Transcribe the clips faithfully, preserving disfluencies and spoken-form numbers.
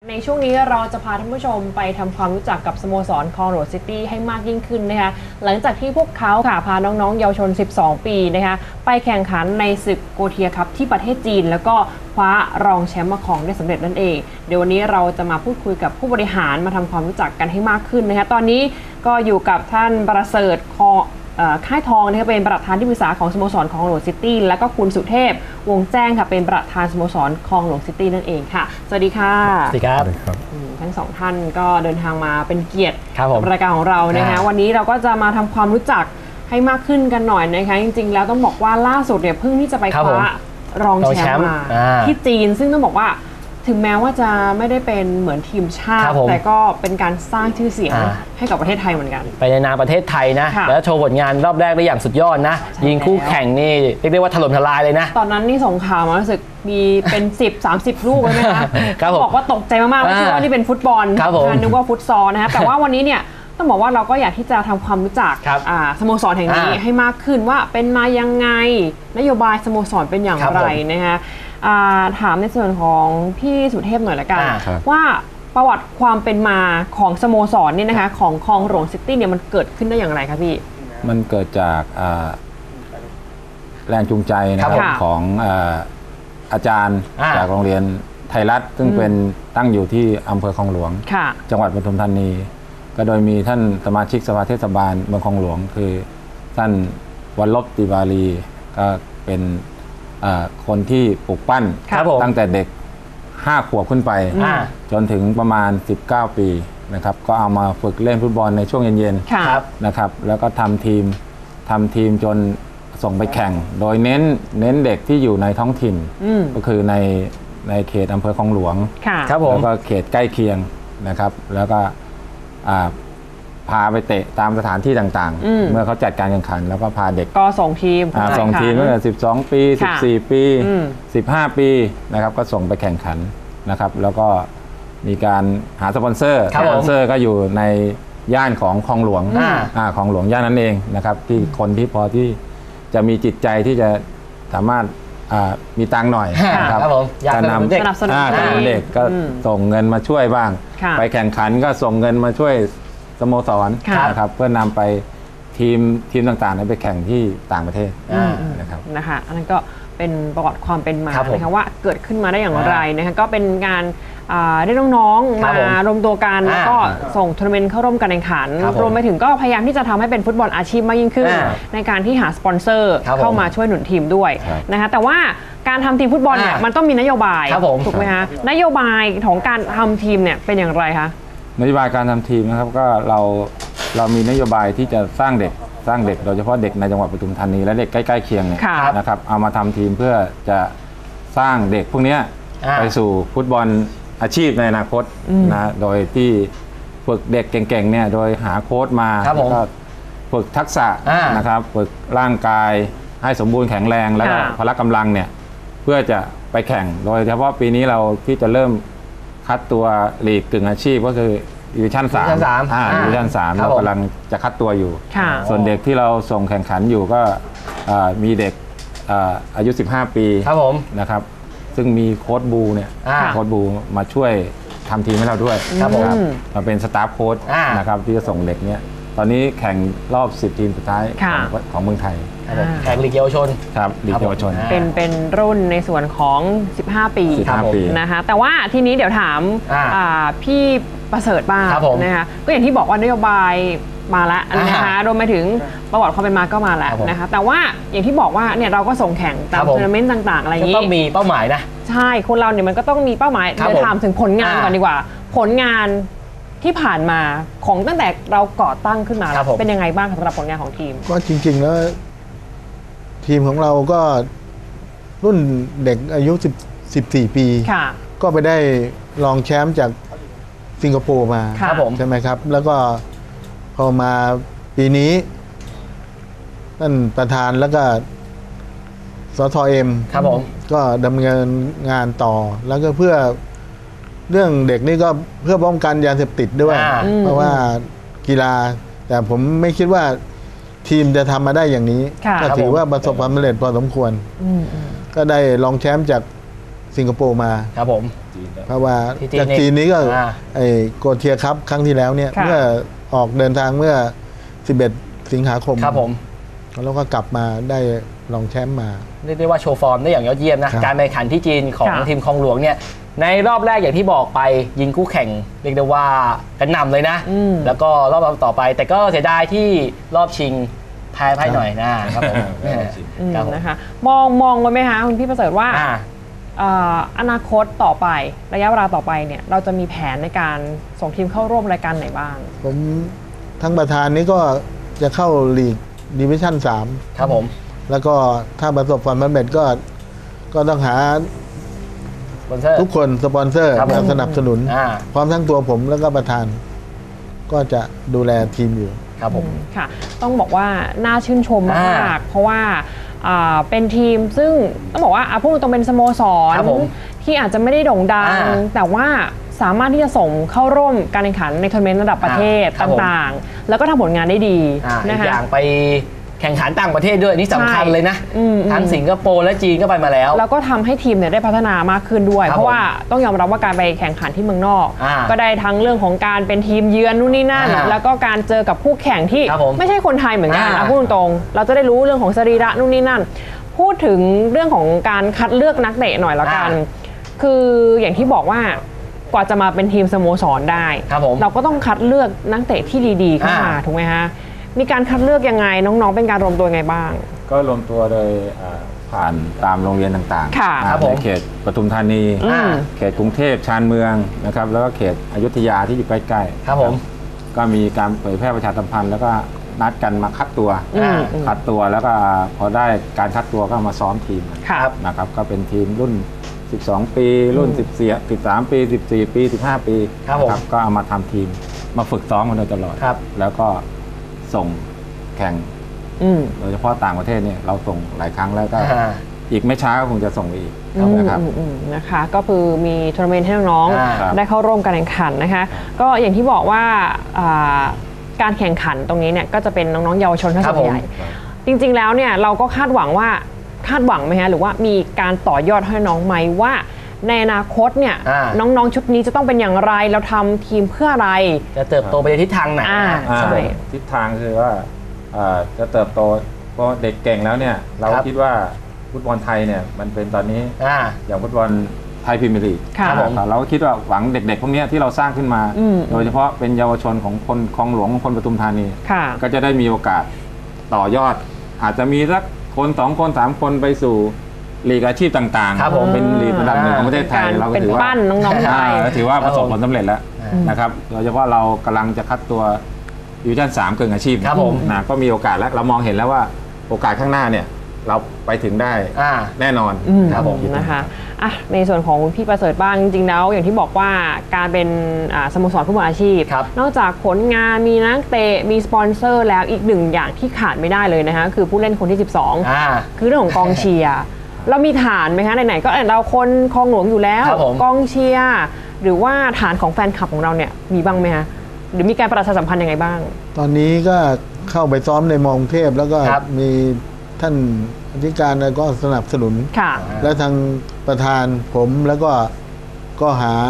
ในช่วงนี้เราจะพาท่านผู้ชมไปทำความรู้จักกับสโมสรคลองหลวงซิตี้ให้มากยิ่งขึ้นนะคะหลังจากที่พวกเขาค่ะพาน้องๆเยาวชนสิบสองปีนะคะไปแข่งขันในศึกโกเทียคัพที่ประเทศจีนแล้วก็คว้ารองแชมป์มาครองได้สำเร็จนั่นเองเดี๋ยววันนี้เราจะมาพูดคุยกับผู้บริหารมาทำความรู้จักกันให้มากขึ้นนะคะตอนนี้ก็อยู่กับท่านประเสริฐคอค่ายทองนะคะเป็นประธานที่ปรึกษาของสโมสรคลองหลวงซิตี้และก็คุณสุเทพวงแจ้งค่ะเป็นประธานสโมสรคลองหลวงซิตี้นั่นเองค่ะสวัสดีค่ะสวัสดีครับทั้งสองท่านก็เดินทางมาเป็นเกียรติกับรายการของเรานะคะวันนี้เราก็จะมาทำความรู้จักให้มากขึ้นกันหน่อยนะคะจริงๆแล้วต้องบอกว่าล่าสุดเนี่ยเพิ่งที่จะไปคว้ารองแชมป์มาที่จีนซึ่งต้องบอกว่าถึงแม้ว่าจะไม่ได้เป็นเหมือนทีมชาติแต่ก็เป็นการสร้างชื่อเสียงให้กับประเทศไทยเหมือนกันไปในนามประเทศไทยนะแล้วโชว์ผลงานรอบแรกได้อย่างสุดยอดนะยิงคู่แข่งนี่เรียกได้ว่าถล่มทลายเลยนะตอนนั้นนี่ส่งข่าวมารู้สึกมีเป็น สิบ สามสิบ ลูกเลยไหมคะบอกว่าตกใจมากๆไม่ใช่ว่านี่เป็นฟุตบอลนึกว่าฟุตซอลนะคะแต่ว่าวันนี้เนี่ยต้องบอกว่าเราก็อยากที่จะทำความรู้จักสโมสรแห่งนี้ให้มากขึ้นว่าเป็นมายังไงนโยบายสโมสรเป็นอย่างไรนะคะถามในส่วนของพี่สุเทพหน่อยละกันว่าประวัติความเป็นมาของสโมสรนี่นะคะของคลองหลวงซิตี้เนี่ยมันเกิดขึ้นได้อย่างไรคะพี่มันเกิดจากแรงจูงใจนะครับของอาจารย์จากโรงเรียนไทยรัฐซึ่งเป็นตั้งอยู่ที่อำเภอคลองหลวงจังหวัดปทุมธานีก็โดยมีท่านสมาชิกสภาเทศบาลเมืองคลองหลวงคือท่านวันลบติวารีก็เป็นคนที่ปลูกปั้นตั้งแต่เด็กห้าขวบขึ้นไปจนถึงประมาณสิบเก้าปีนะครับก็เอามาฝึกเล่นฟุตบอลในช่วงเย็นๆนะครับแล้วก็ทำทีมทำทีมจนส่งไปแข่งโดยเน้นเน้นเด็กที่อยู่ในท้องถิ่นก็คือในในเขตอำเภอคลองหลวงแล้วก็เขตใกล้เคียงนะครับแล้วก็พาไปเตะตามสถานที่ต่างๆเมื่อเขาจัดการแข่งขันแล้วก็พาเด็กก็ส่งทีมส่งทีมตั้งแต่สิบสองปีสิบสี่ปีสิบห้าปีนะครับก็ส่งไปแข่งขันนะครับแล้วก็มีการหาสปอนเซอร์สปอนเซอร์ก็อยู่ในย่านของคลองหลวงคลองหลวงย่านนั้นเองนะครับที่คนที่พอที่จะมีจิตใจที่จะสามารถมีตังค์หน่อยนะครับการนำเด็กสนับสนุนเด็กก็ส่งเงินมาช่วยบ้างไปแข่งขันก็ส่งเงินมาช่วยสโมสรนะครับเพื่อนำไปทีมทีมต่างๆไปแข่งที่ต่างประเทศนะครับนะคะอันนั้นก็เป็นประวัติความเป็นมานะคะว่าเกิดขึ้นมาได้อย่างไรนะคะก็เป็นงานได้น้องๆมารวมตัวกันแล้วก็ส่งทัวร์นาเมนต์เข้าร่วมการแข่งขันรวมไปถึงก็พยายามที่จะทำให้เป็นฟุตบอลอาชีพมากยิ่งขึ้นในการที่หาสปอนเซอร์เข้ามาช่วยหนุนทีมด้วยนะคะแต่ว่าการทำทีมฟุตบอลเนี่ยมันต้องมีนโยบายถูกไหมคะนโยบายของการทำทีมเนี่ยเป็นอย่างไรคะนโยบายการทำทีมนะครับก็เราเรามีนโยบายที่จะสร้างเด็กสร้างเด็กโดยเฉพาะเด็กในจังหวัดปทุมธานีและเด็กใกล้ๆเคียงเนี่ยนะครับเอามาทำทีมเพื่อจะสร้างเด็กพวกนี้ไปสู่ฟุตบอลอาชีพในอนาคตนะโดยที่ฝึกเด็กเก่งๆเนี่ยโดยหาโค้ชมาแล้วก็ฝึกทักษะนะครับฝึกร่างกายให้สมบูรณ์แข็งแรงแล้วก็พละกำลังเนี่ยเพื่อจะไปแข่งโดยเฉพาะปีนี้เราที่จะเริ่มคัดตัวลีกกึ่งอาชีพก็คือดิวิชั่นสามอ่าดิวิชั่นสามเรากำลังจะคัดตัวอยู่ส่วนเด็กที่เราส่งแข่งขันอยู่ก็มีเด็กอายุสิบห้าปีนะครับซึ่งมีโค้ชบูเนี่ยโค้ชบูมาช่วยทำทีมให้เราด้วยครับมาเป็นสตาฟโค้ชนะครับที่จะส่งเด็กเนี้ยตอนนี้แข่งรอบสิบทีมสุดท้ายของเมืองไทยแข่งลีกเยาวชนครับลีกเยาวชนเป็นเป็นรุ่นในส่วนของสิบห้าปีนะคะแต่ว่าทีนี้เดี๋ยวถามพี่ประเสริฐบ้างนะคะก็อย่างที่บอกว่านโยบายมาแล้วนะคะรวมไปถึงประวัติความเป็นมาก็มาแล้วนะคะแต่ว่าอย่างที่บอกว่าเนี่ยเราก็ส่งแข่งตามทัวร์นาเมนต์ต่างๆอะไรอย่างนี้ต้องมีเป้าหมายนะใช่คนเราเนี่ยมันก็ต้องมีเป้าหมายเดี๋ยวถามถึงผลงานก่อนดีกว่าผลงานที่ผ่านมาของตั้งแต่เราก่อตั้งขึ้นมาเป็นยังไงบ้างสำหรับผลงานของทีมก็จริงๆแล้วทีมของเราก็รุ่นเด็กอายุสิบสี่ปีก็ไปได้รองแชมป์จากสิงคโปร์มาใช่ไหมครับแล้วก็พอมาปีนี้ท่านประธานแล้วก็สทเอ็มก็ดำเนินงานต่อแล้วก็เพื่อเรื่องเด็กนี่ก็เพื่อป้องกันยาเสพติดด้วยเพราะว่ากีฬาแต่ผมไม่คิดว่าทีมจะทำมาได้อย่างนี้ก็ถือว่าประสบความสำเร็จพอสมควรก็ได้รองแชมป์จากสิงคโปร์มาครับผมเพราะว่าที่จีนจากจีนนี้ก็อ่าไอ้โกเทียครับครั้งที่แล้วเนี่ยค่ะเมื่อออกเดินทางเมื่อ สิบเอ็ด สิงหาคมครับผมแล้วก็กลับมาได้รองแชมป์มาเรียกได้ว่าโชว์ฟอร์มได้อย่างยอดเยี่ยมนะครับการแข่งขันที่จีนของค่ะทีมคลองหลวงเนี่ยในรอบแรกอย่างที่บอกไปยิงคู่แข่งเรียกได้ว่ากระหน่ำเลยนะอืมแล้วก็รอบต่อไป แต่ก็เสียดายที่รอบชิงแพ้ไพ่หน่อยนะครับผมแพ้รอบชิงอืมครับผมนะคะมองมองไว้ไหมคะคุณพี่ประเสริฐว่าอ่าเอ่ออนาคตต่อไประยะเวลาต่อไปเนี่ยเราจะมีแผนในการส่งทีมเข้าร่วมรายการไหนบ้างผมทั้งประธานนี้ก็จะเข้าลีกดิวิชั่นสามครับผมแล้วก็ถ้าประสบความสำเร็จก็ก็ต้องหาสปอนเซอร์ทุกคนสปอนเซอร์ครับผมมาสนับสนุนอ่าพร้อมทั้งตัวผมแล้วก็ประธาน ก็จะดูแลทีมอยู่ครับผมค่ะต้องบอกว่าน่าชื่นชมอ่ามากๆเพราะว่าอ่าเป็นทีมซึ่งต้องบอกว่าอ่ะพูดตรงๆเป็นสโมสรครับผมที่อาจจะไม่ได้โด่งดังอ่าแต่ว่าสามารถที่จะส่งเข้าร่วมการแข่งขันในทัวร์นาเมนต์ระดับประเทศอ่าครับผมต่างๆ แล้วก็ทำผลงานได้ดีอ่าอีนะกคะอย่างไปแข่งขันต่างประเทศด้วยอันนี่สำคัญใช่เลยนะอืมอืมทั้งสิงคโปร์และจีนก็ไปมาแล้วแล้วก็ทำให้ทีมเนี่ยได้พัฒนามากขึ้นด้วยครับเพราะว่าต้องยอมรับว่าการไปแข่งขันที่เมืองนอกอ่าก็ได้ทั้งเรื่องของการเป็นทีมเยือนนู่นนี่นั่นอ่าแล้วก็การเจอกับคู่แข่งที่ครับผมไม่ใช่คนไทยเหมือนกันอ่าอ่ะพูดตรงๆเราจะได้รู้เรื่องของสรีระนู่นนี่นั่น พูดถึงเรื่องของการคัดเลือกนักเตะหน่อยละกัน คืออย่างที่บอกว่ากว่าจะมาเป็นทีมสโมสรได้ครับผมเราก็ต้องคัดเลือกนักเตะที่ดีๆเข้ามาอ่าถูกไหมฮะมีการคัดเลือกยังไงน้องๆเป็นการรวมตัวยังไงบ้างก็รวมตัวโดยอ่าผ่านตามโรงเรียนต่างๆค่ะอ่าครับผมในเขตปทุมธานีอืมเขตกรุงเทพชานเมืองนะครับแล้วก็เขตอยุธยาที่อยู่ใกล้ๆครับผมก็มีการเผยแพร่ประชาสัมพันธ์แล้วก็นัดกันมาคัดตัวอืมคัดตัวแล้วก็พอได้การคัดตัวก็มาซ้อมทีมกันครับนะครับก็เป็นทีมรุ่น สิบสอง ปีรุ่นสิบสี่ สิบสาม ปี สิบสี่ ปี สิบห้า ปีครับผมนะก็เอามาทำทีมมาฝึกซ้อมกันโดยตลอดครับแล้วก็ส่งแข่งอืมโดยเฉพาะต่างประเทศเนี่ยเราส่งหลายครั้งแล้วก็อ่าอีกไม่ช้าก็คงจะส่งไปอีกอืมนะครับอืมอืมนะคะก็คือมีทัวร์นาเมนต์ให้น้องอ่าครับๆได้เข้าร่วมการแข่งขันนะคะ ก็อย่างที่บอกว่าอ่าการแข่งขันตรงนี้เนี่ยก็จะเป็นน้องๆเยาวชนทั้งครัส่บวนใหญ่ผมจริงๆแล้วเนี่ยเราก็คาดหวังว่าคาดหวังไหมฮะหรือว่ามีการต่อยอดให้น้องไหมว่า ในอนาคตเนี่ยอ่าน้องๆชุดนี้จะต้องเป็นอย่างไรเราทำทีมเพื่ออะไรจะเติบโตไปในทิศทางไหนอ่าอ่าใช่ทิศทางคือว่าอ่าจะเติบโตเพราะเด็กเก่งแล้วเนี่ยเราครับคิดว่าฟุตบอลไทยเนี่ยมันเป็นตอนนี้อ่าอย่างฟุตบอลไทยพรีเมียร์ลีกค่ะครับผมอ่าเราก็คิดว่าหวังเด็กๆพวกเนี้ยที่เราสร้างขึ้นมาอืมโดยเฉพาะเป็นเยาวชนของคนคลองหลวงของคนปทุมธานีค่ะก็จะได้มีโอกาสต่อยอด อาจจะมีสักคนสองคนสามคนไปสู่ลีกอาชีพต่างๆครับผมเป็นลีกระดับหนึ่งของประเทศไทยการเราก็เป็นถือว่าปั้นน้องๆไทยอ่าถือว่าประสบครับผมผลสำเร็จแล้วนะครับโดยเฉพาะเรากำลังจะคัดตัวดิวิชั่นสามกึ่งอาชีพครับผมนะก็มีโอกาสแล้วเรามองเห็นแล้วว่าโอกาสข้างหน้าเนี่ยเราไปถึงได้อ่าแน่นอนอืมครับผมนะคะอ่ะในส่วนของคุณพี่ประเสริฐบ้างจริงๆแล้วอย่างที่บอกว่าการเป็นอ่าสโมสรฟุตบอลอาชีพครับนอกจากผลงานมีนักเตะมีสปอนเซอร์แล้วอีกหนึ่งอย่างที่ขาดไม่ได้เลยนะคะคือผู้เล่นคนที่สิบสองอ่าคือเรื่องของกองเชียร์เรามีฐานไหมคะไหนๆก็เราคนคลองหลวงอยู่แล้วครับผมกองเชียร์หรือว่าฐานของแฟนคลับของเราเนี่ยมีบ้างไหมคะหรือมีการประชาสัมพันธ์ยังไงบ้างตอนนี้ก็เข้าไปซ้อมในมอกรุงเทพแล้วก็ครับมีท่านอธิการก็สนับสนุนค่ะและทางประธานผมแล้วก็ก็หา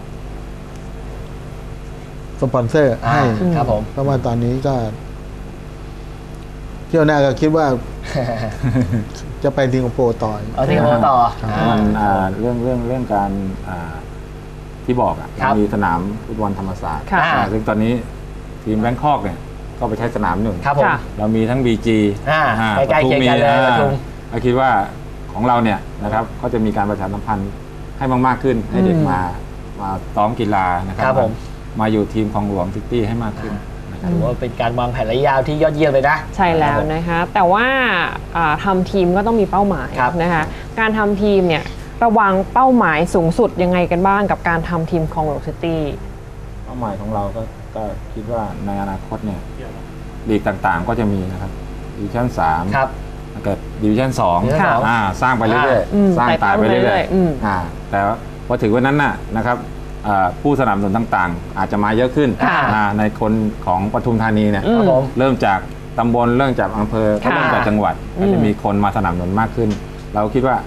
สปอนเซอร์อ่าให้ครับผมเพราะว่าตอนนี้ก็ เที่ยวหน้าก็คิดว่าจะไปสิงคโปร์ต่อเอาสิงคโปร์ต่อเพราะอ่ามันอ่าเรื่องเรื่องเรื่องการอ่าที่บอกอ่ะครับมีสนามฟุตบอลธรรมศาสตร์ค่ะอ่าซึ่งตอนนี้ทีมแบงคอกเนี่ยก็ไปใช้สนามหนึ่งครับผมค่ะเรามีทั้ง บี จีอ่าใกล้ๆเคียงกันเลยปทุมเราคิดว่าของเราเนี่ยนะครับก็จะมีการประชาสัมพันธ์ให้มากๆขึ้น ให้เด็กอืมมามาซ้อมกีฬานะครัครับผมมาอยู่ทีมคลองหลวงซิตี้ให้มากขึ้นนะครับถือว่าเป็นการวางแผนระยะยาวที่ยอดเยี่ยมเลยนะใช่แล้วนะคะแต่ว่าอ่าทำทีมก็ต้องมีเป้าหมายครับนะคะการทำทีมเนี่ยระวังเป้าหมายสูงสุดยังไงกันบ้างกับการทำทีมคลองหลวงซิตี้เป้าหมายของเราก็ก็คิดว่าในอนาคตเนี่ยลีกต่างๆก็จะมีนะครับดิวิชั่นสามครับแล้วก็ดิวิชั่นสองดิวิชั่นสองอ่าสร้างไปเรื่อยอืมๆสร้างตายไปเรื่ไต่เต้าอยเรื่อยๆอืมๆอ่าแต่ว่าพอถึงวันนั้นน่ะนะครับอ่าผู้สนับสนุนต่างๆ อาจจะมาเยอะขึ้นค่ะอ่าในคนของปทุมธานีเนี่ยอืมครับผมเริ่มจากตำบลเริ่มจากอำเภอก็ค่ะเริ่มจากจังหวัดอืมก็จะมีคนมาสนับสนุนมากขึ้น เราคิดว่า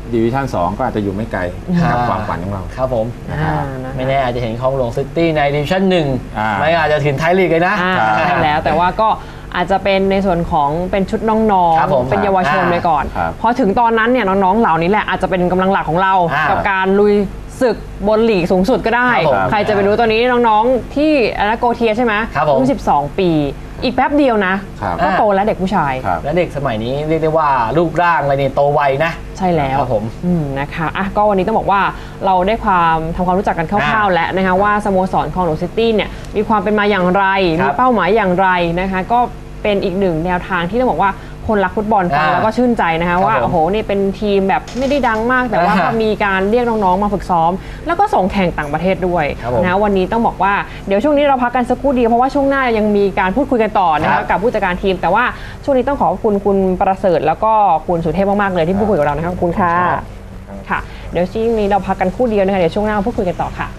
ดิวิชั่นสองก็อาจจะอยู่ไม่ไกลกับความฝันของเราครับผมอ่านะคะไม่แน่อาจจะเห็นคลองหลวงซิตี้ในดิวิชั่นหนึ่งอ่าไม่อาจจะถึงไทยลีกเลยนะอ่าใช่แล้วแต่ว่าก็อาจจะเป็นในส่วนของเป็นชุดน้องครับผมๆเป็นเยาวชนอ่าไปก่อนครับพอถึงตอนนั้นเนี่ยน้องๆเหล่านี้แหละอาจจะเป็นกำลังหลักของเราอ่ากักับการลุยศึกบนลีกสูงสุดก็ได้ครับผมใครจะไปรู้ตอนนี้น้องๆที่อนาโกเทียใช่ไหมครับผมรุ่นสิบสองปี อีกแป๊บเดียวนะครับ ก็โตแล้วเด็กผู้ชายครับและเด็กสมัยนี้เรียกได้ว่ารูปร่างอะไรเนี่ยโตไวนะใช่แล้วครับผมอืมนะคะอ่ะก็วันนี้ต้องบอกว่าเราได้ความทำความรู้จักกันคร่าวๆอ่าแล้วนะคะว่าสโมสรคลองหลวงซิตี้เนี่ยมีความเป็นมาอย่างไรครัมีบเป้าหมายอย่างไรนะคะก็เป็นอีกหนึ่งแนวทางที่ต้องบอกว่าคนรักฟุตบอลฟังอ่าแล้วก็ชื่นใจนะคะครับว่าผมโอ้โหนี่เป็นทีมแบบไม่ได้ดังมาก แต่ว่าอ่าก็มีการเรียกน้องๆมาฝึกซ้อม แล้วก็ส่งแข่งต่างประเทศด้วยครับผมนะวันนี้ต้องบอกว่าเดี๋ยวช่วงนี้เราพักกันสักครู่เดียวเพราะว่าช่วงหน้ายังมีการพูดคุยกันต่อนะครัคะบกับผู้จัดการทีม แต่ว่าช่วงนี้ต้องขอบคุณคุณประเสริฐแล้วก็คุณสุเทพมากๆเลยที่พูดคุยกับเรานะคะขอบคุณค่ะ ค่ะ เดี๋ยวช่วงนี้เราพักกันครู่เดียวนะคะ เดี๋ยวช่วงหน้ามาพูดคุยกันต่อค่ะ